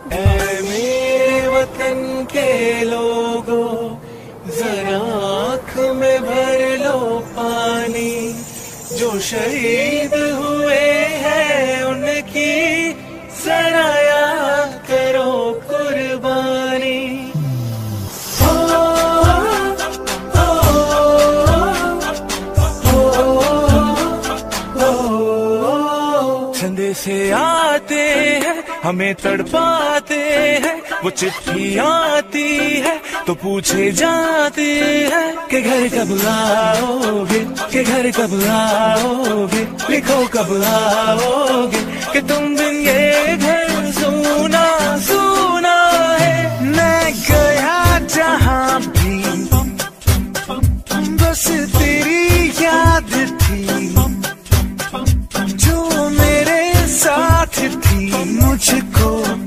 ऐ मेरे वतन के लोगों, जरा आँख में भर लो पानी। जो शहीद हुए हैं उनकी जरा याद करो कुर्बानी। संदेशे आते हैं हमें तड़पाते हैं, वो चिट्ठी आती है तो पूछे जाते हैं कि घर कब आओगे, कि घर कब आओगे, लिखो कब आओगे, कि तुम बिन ये घर सुना सुना है। मैं गया जहाँ भी बस तेरी याद थी, जो मेरे साथ थी मुझको